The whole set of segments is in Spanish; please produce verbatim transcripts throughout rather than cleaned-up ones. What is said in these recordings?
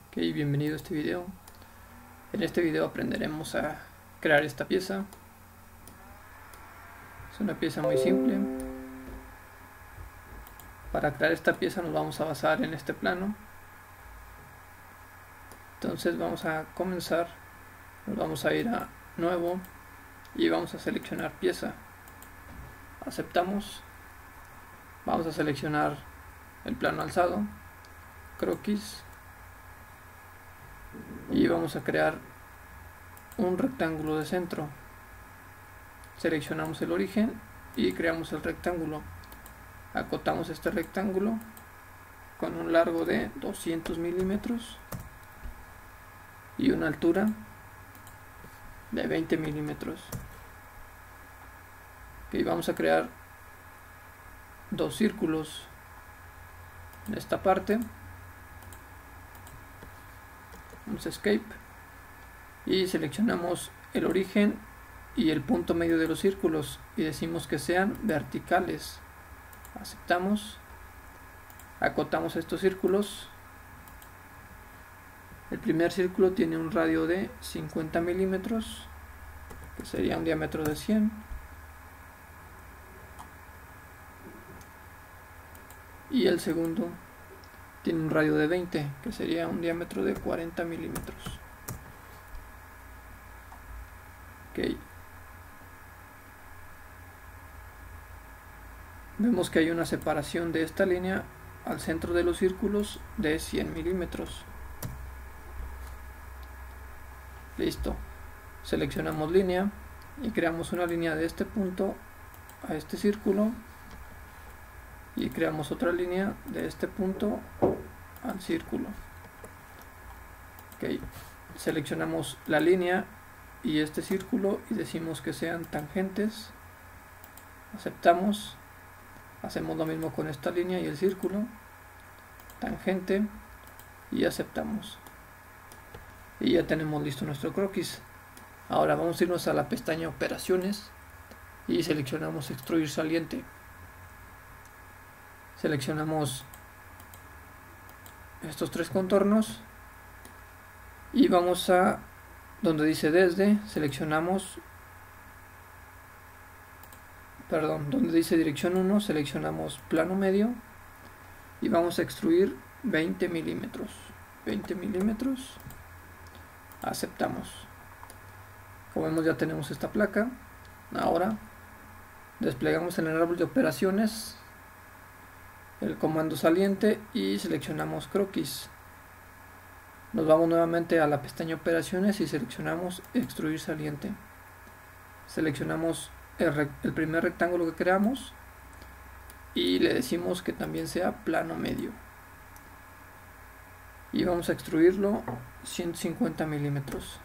Ok, bienvenido a este video. En este video aprenderemos a crear esta pieza. Es una pieza muy simple. Para crear esta pieza nos vamos a basar en este plano. Entonces vamos a comenzar. Nos vamos a ir a nuevo y vamos a seleccionar pieza. Aceptamos. Vamos a seleccionar el plano alzado, croquis, y vamos a crear un rectángulo de centro. Seleccionamos el origen y creamos el rectángulo. Acotamos este rectángulo con un largo de doscientos milímetros y una altura de veinte milímetros. Okay, vamos a crear dos círculos en esta parte. Vamos a escape y seleccionamos el origen y el punto medio de los círculos y decimos que sean verticales. Aceptamos. Acotamos estos círculos. El primer círculo tiene un radio de cincuenta milímetros, que sería un diámetro de cien. Y el segundo tiene un radio de veinte, que sería un diámetro de cuarenta milímetros. Ok. Vemos que hay una separación de esta línea al centro de los círculos de cien milímetros. Listo. Seleccionamos línea y creamos una línea de este punto a este círculo y creamos otra línea de este punto al círculo. Ok. Seleccionamos la línea y este círculo y decimos que sean tangentes. Aceptamos. Hacemos lo mismo con esta línea y el círculo, tangente, y aceptamos. Y ya tenemos listo nuestro croquis. Ahora vamos a irnos a la pestaña operaciones y seleccionamos extruir saliente. Seleccionamos estos tres contornos y vamos a donde dice desde, seleccionamos perdón, donde dice dirección uno, seleccionamos plano medio y vamos a extruir veinte milímetros. veinte milímetros. Aceptamos. Como vemos, ya tenemos esta placa. Ahora desplegamos en el árbol de operaciones el comando saliente y seleccionamos croquis. Nos vamos nuevamente a la pestaña operaciones y seleccionamos extruir saliente. Seleccionamos el, el primer rectángulo que creamos y le decimos que también sea plano medio y vamos a extruirlo ciento cincuenta milímetros.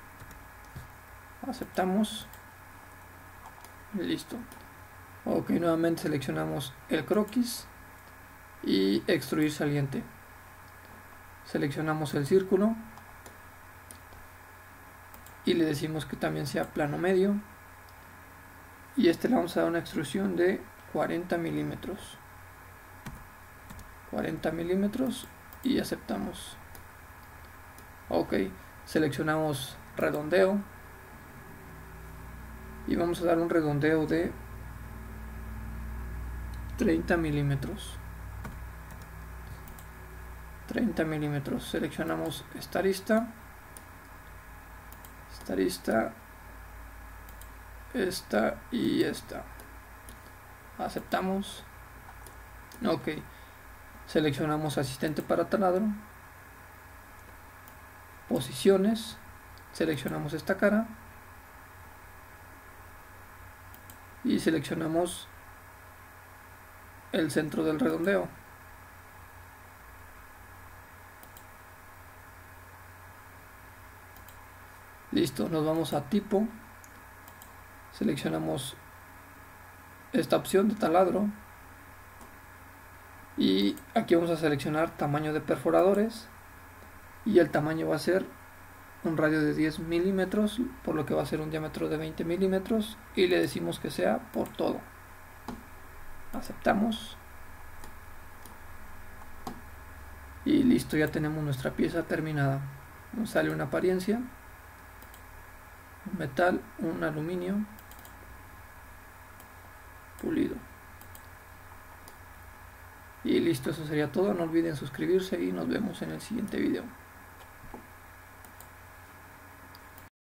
Aceptamos. Listo. Ok, nuevamente seleccionamos el croquis y extruir saliente. Seleccionamos el círculo y le decimos que también sea plano medio y este le vamos a dar una extrusión de cuarenta milímetros. cuarenta milímetros y aceptamos. Ok, seleccionamos redondeo y vamos a dar un redondeo de treinta milímetros. treinta milímetros. Seleccionamos esta arista, esta arista, esta y esta. Aceptamos. Ok. Seleccionamos asistente para taladro, posiciones, seleccionamos esta cara y seleccionamos el centro del redondeo. Listo, nos vamos a tipo, seleccionamos esta opción de taladro y aquí vamos a seleccionar tamaño de perforadores y el tamaño va a ser un radio de diez milímetros, por lo que va a ser un diámetro de veinte milímetros y le decimos que sea por todo. Aceptamos. Y listo, ya tenemos nuestra pieza terminada. Nos sale una apariencia, un metal, un aluminio pulido. Y listo, eso sería todo. No olviden suscribirse y nos vemos en el siguiente video.